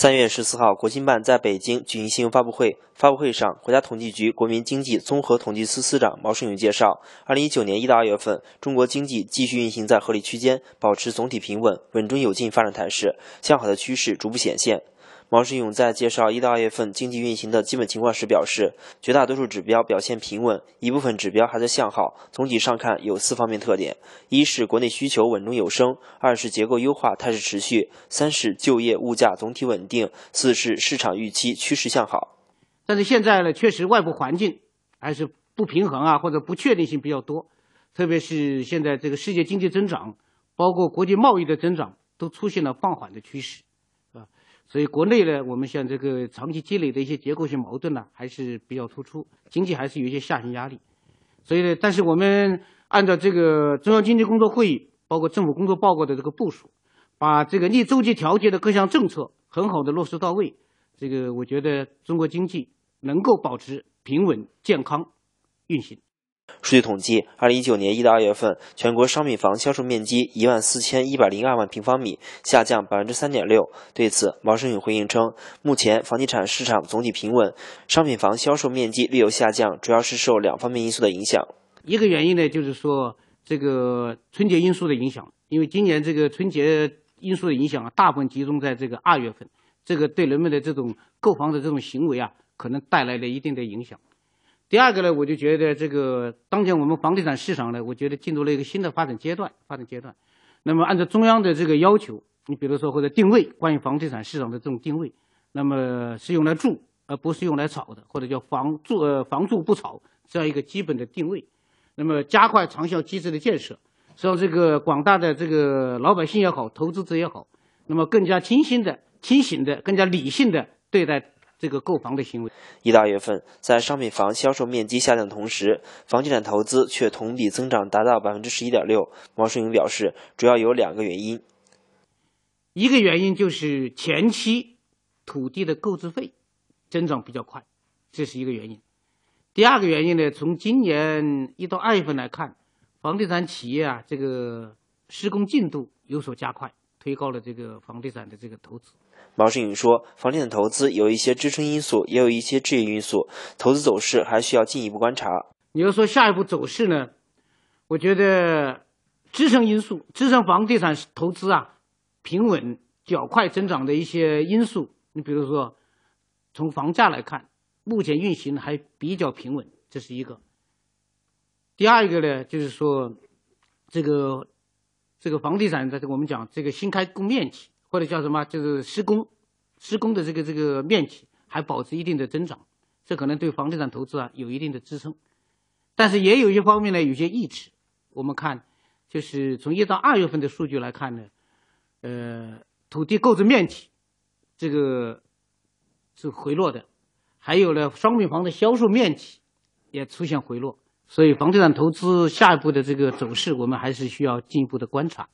3月14号，国新办在北京举行新闻发布会。发布会上，国家统计局国民经济综合统计司司长毛盛勇介绍，2019年1到2月份，中国经济继续运行在合理区间，保持总体平稳、稳中有进发展态势，向好的趋势逐步显现。毛盛勇在介绍1到2月份经济运行的基本情况时表示，绝大多数指标表现平稳，一部分指标还在向好。总体上看，有4方面特点：一是国内需求稳中有升；二是结构优化态势持续；三是就业物价总体稳定；四是市场预期趋势向好。 但是现在呢，确实外部环境还是不平衡啊，或者不确定性比较多，特别是现在这个世界经济增长，包括国际贸易的增长，都出现了放缓的趋势。所以国内呢，我们像这个长期积累的一些结构性矛盾呢，还是比较突出，经济还是有一些下行压力。所以呢，但是我们按照这个中央经济工作会议，包括政府工作报告的这个部署，把这个逆周期调节的各项政策很好的落实到位。这个我觉得中国经济能够保持平稳健康运行。 数据统计，2019年1到2月份，全国商品房销售面积14102万平方米，下降3.6%。对此，毛盛勇回应称，目前房地产市场总体平稳，商品房销售面积略有下降，主要是受2方面因素的影响。 一个原因呢，就是说这个春节因素的影响，因为今年这个春节因素的影响大部分集中在这个2月份，这个对人们的这种购房的这种行为可能带来了一定的影响。第二个呢，我就觉得这个当前我们房地产市场呢，我觉得进入了一个新的发展阶段。那么按照中央的这个要求，你比如说或者定位，关于房地产市场的这种定位，那么是用来住而不是用来炒的，或者叫房住不炒这样一个基本的定位。那么加快长效机制的建设，让这个广大的这个老百姓也好，投资者也好，那么更加清醒的、更加理性的对待这个购房的行为。 1到2月份，在商品房销售面积下降的同时，房地产投资却同比增长达到11.6%。毛盛勇表示，主要有2个原因。 一个原因就是前期土地的购置费增长比较快，这是一个原因。第二个原因呢，从今年1到2月份来看，房地产企业这个施工进度有所加快，推高了这个房地产的这个投资。 毛盛勇说，房地产投资有一些支撑因素，也有一些制约因素，投资走势还需要进一步观察。 你要说下一步走势呢，我觉得支撑因素，支撑房地产投资平稳较快增长的一些因素，你比如说从房价来看，目前运行还比较平稳，这是一个。第二个呢，就是说这个房地产的我们讲这个新开工面积，或者叫什么，就是施工的这个面积还保持一定的增长，这可能对房地产投资有一定的支撑。但是也有一些方面呢，有些抑制。我们看就是从1到2月份的数据来看呢，土地购置面积这个是回落的，还有呢商品房的销售面积也出现回落，所以房地产投资下一步的这个走势，我们还是需要进一步的观察。